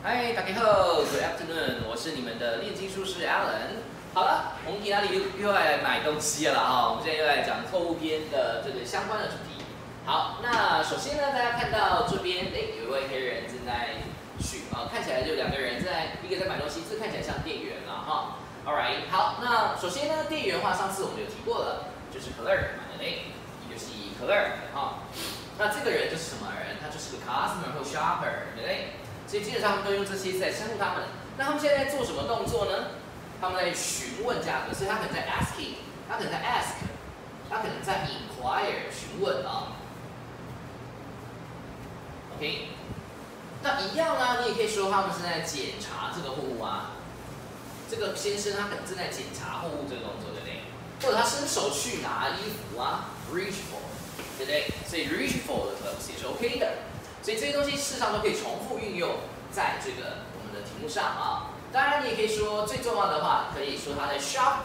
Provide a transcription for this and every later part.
嗨，大家好 ，Good afternoon， 我是你们的炼金术士 Alan。好了，我们去哪里又要来买东西了啊？我们现在又来讲错误篇的这个相关的主题。好，那首先呢，大家看到这边，有一位黑人正在看起来就两个人一个在买东西，这看起来像店员了哈。All right， 好，那首先呢，店员的话，上次我们有提过了，就是可乐嘛，对不对？也就是可乐哈。那这个人就是什么人？他就是个 customer 或 shopper， 对不对？所以基本上他们都用这些在称呼他们。那他们现在在做什么动作呢？他们在询问价格，所以他可能在 asking， 他可能在 ask， 他可能在 inquire 询问啊。OK， 那一样呢，你也可以说他们是在检查这个货物啊。这个先生他可能正在检查货物这个动作，对不对？或者他伸手去拿衣服啊 ，reach for， 对不对？所以 reach for 的 clothes 也是 OK 的。所以这些东西事实上都可以重复运用在这个我们的题目上啊。当然，你也可以说最重要的话，可以说他在 shop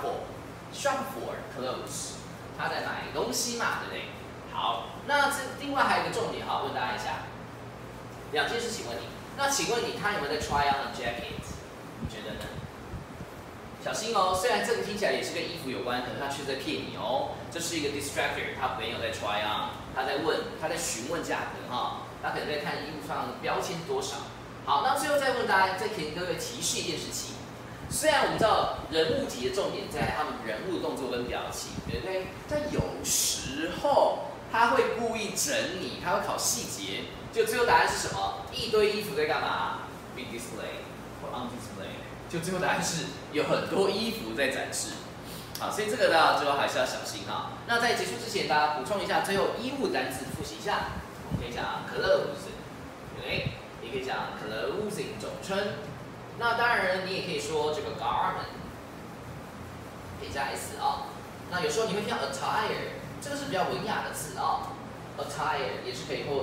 for clothes， 他在买东西嘛，对不对？好，那另外还有一个重点哈，问大家一下，两件事情问你，那请问他有没有在 try on a jacket？ 你觉得呢？小心哦，虽然这个听起来也是跟衣服有关，可是他却在骗你哦。这是一个 distractor， 他没有在 try on， 他在询问价格哈。他可能在看衣服上的标签多少。好，那最后再问大家，再给各位提示一件事情。虽然我们知道人物题的重点在他们人物的动作跟表情，对不对？但有时候他会故意整你，他会考细节。就最后答案是什么？一堆衣服在干嘛 ？Be display 或 on display。就最后答案是有很多衣服在展示。好，所以这个呢，最后还是要小心哈。那在结束之前，大家补充一下最后衣物单词，复习一下。我们可以讲 clothes， 对，也可以讲 clothing 总称。那当然，你也可以说这个 garment， 可以加 s 啊。那有时候你会听到 attire， 这个是比较文雅的词啊。attire 也是可以或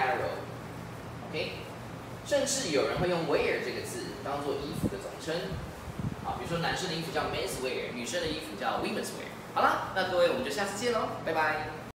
apparel，OK。甚至有人会用 wear 这个字当做衣服的总称。好，比如说男生的衣服叫 men's wear， 女生的衣服叫 women's wear。好了，那各位我们就下次见喽，拜拜。